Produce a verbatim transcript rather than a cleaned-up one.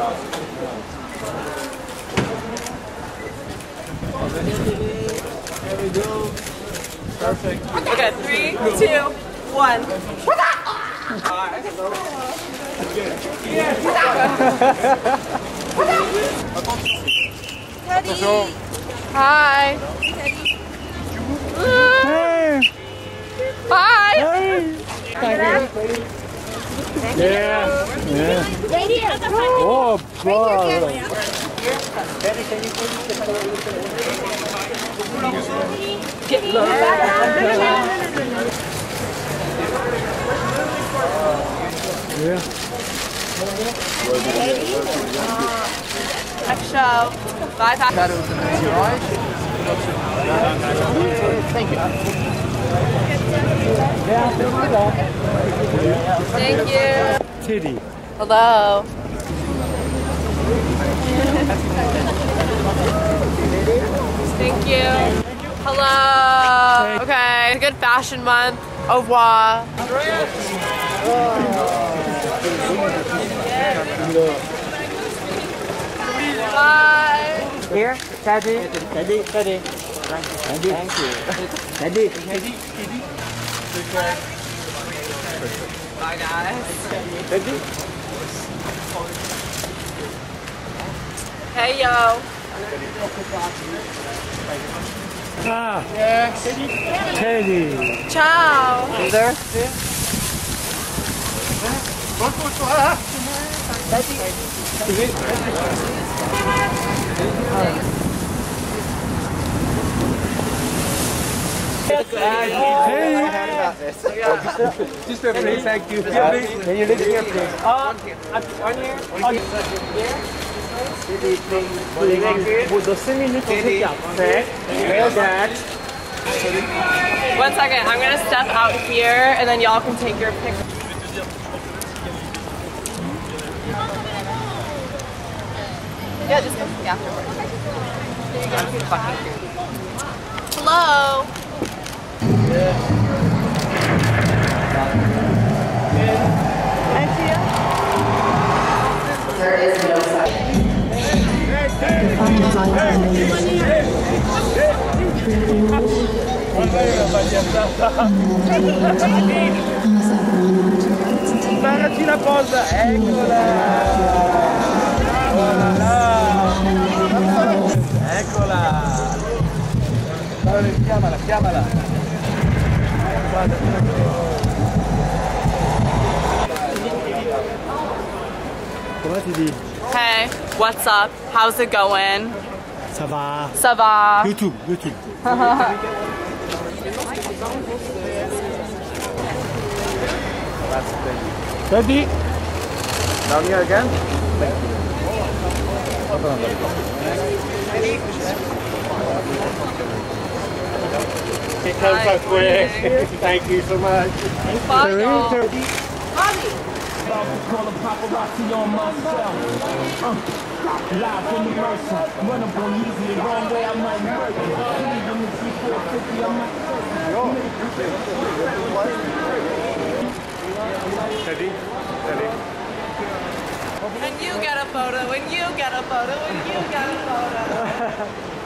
There we go. Perfect. Okay, three, two, one. Teddy. Hi. Hey. Hi. Hey. Thank you. Yeah. Yeah. Oh, brother. Yeah. Next show. Bye, bye. Thank you. Thank you. Titty. Hello. Thank you. Hello. Okay, good fashion month. Au revoir. Bye. Here, Teddy. Teddy. Teddy. Teddy. Thank you. Teddy. Teddy. Bye, guys. Teddy. Hey, yo. Ah. Teddy. Ciao. You there? Just a please, thank you. Can you live here, please? Oh, on here? On here? One second, I'm gonna step out here and then y'all can take your picture. Yeah, just come afterwards. Hello. There is no such. Guardaci la cosa, eccola! Eccola! Allora, chiamala, chiamala! Comment tu dis? Hey, what's up? How's it going? Ça va. Ça va? YouTube, YouTube. Teddy. Down here again? It comes so quick. Thank you so much. Bye, y'all. Call a paparazzi on myself. Uh, live from the mercy. Run up on easy the wrong way, I might murder. Even if you four fifty, I might Teddy. Teddy. And you get a photo, and you get a photo, and you get a photo.